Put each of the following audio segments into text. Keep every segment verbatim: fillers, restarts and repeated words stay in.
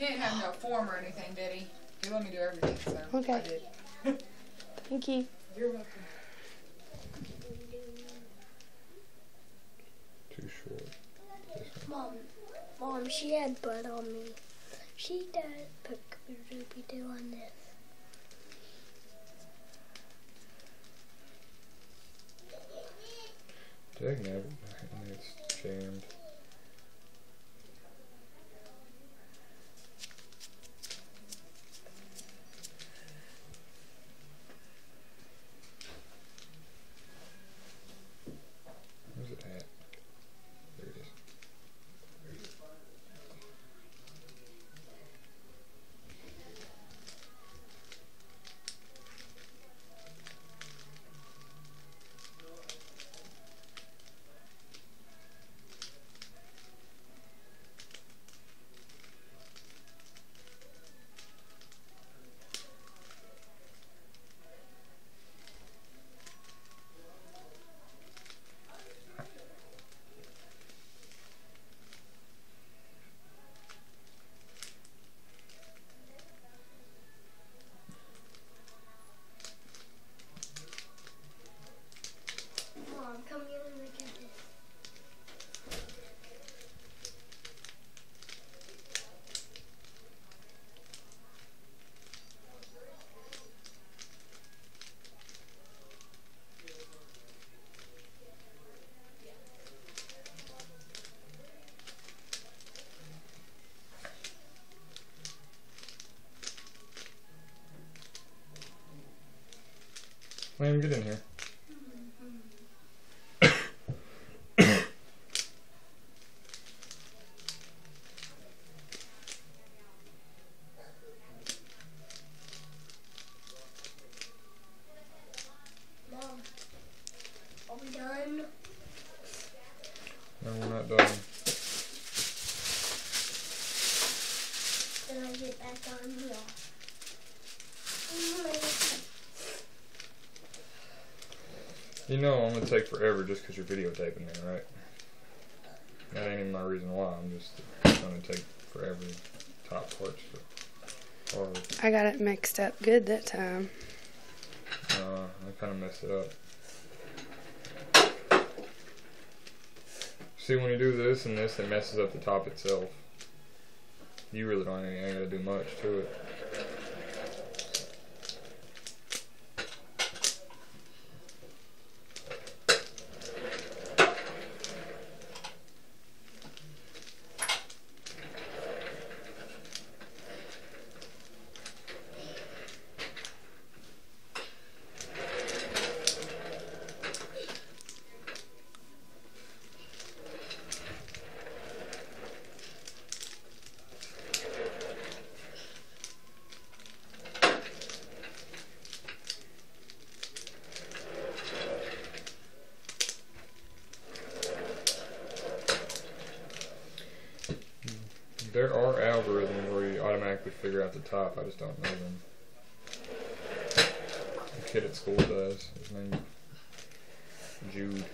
can't have no form or anything, did he? He let me do everything, so okay. I did. Thank you. You're welcome. Too short. Mom, Mom, she had blood on me. She does put Ruby do on this. Dang it, it's jammed. Where's it at? There it is. Mom, come here and look at this. Liam, get in here. Mom, are we done? No, we're not done. Then I get back on here. You know I'm gonna take forever just because you're videotaping me, right? That ain't even my reason why. I'm just it's gonna take forever. Top parts for hard. I got it mixed up good that time. Uh, I kind of messed it up. See, when you do this and this, it messes up the top itself. You really don't ain't gotta do much to it. There are algorithms where you automatically figure out the top, I just don't know them. The kid at school does. His name's Jude.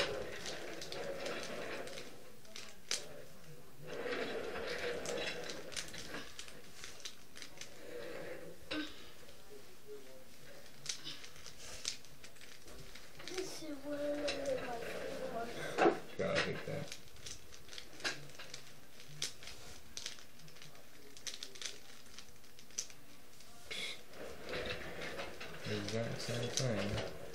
This is what I like. God, I hate that. The exact same thing.